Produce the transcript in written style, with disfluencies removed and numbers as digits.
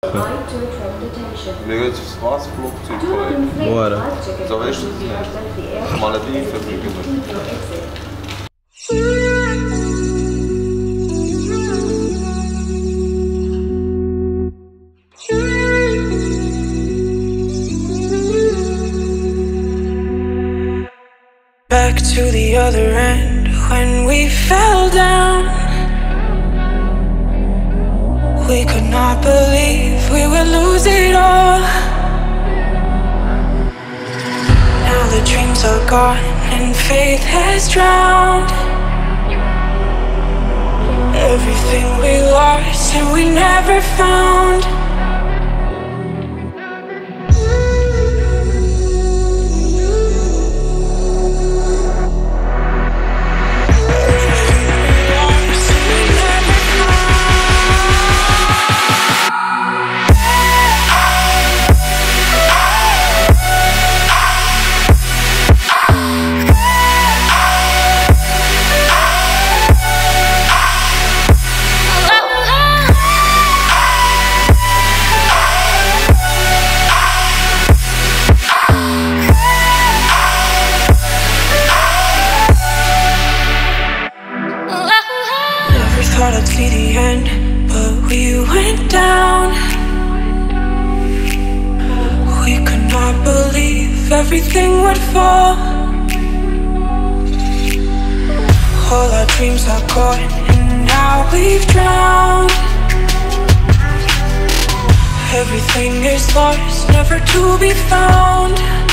Wir gehen jetzt aufs Wasserflugzeug fahren. Bora. So weißt du das nicht? Malediven fliegen wir. Back to the other end when we fell down. We could not believe we would lose it all. Now the dreams are gone and faith has drowned. Everything we lost and we never found. Thought I'd see the end, but we went down. We could not believe everything would fall. All our dreams are gone, and now we've drowned. Everything is lost, never to be found.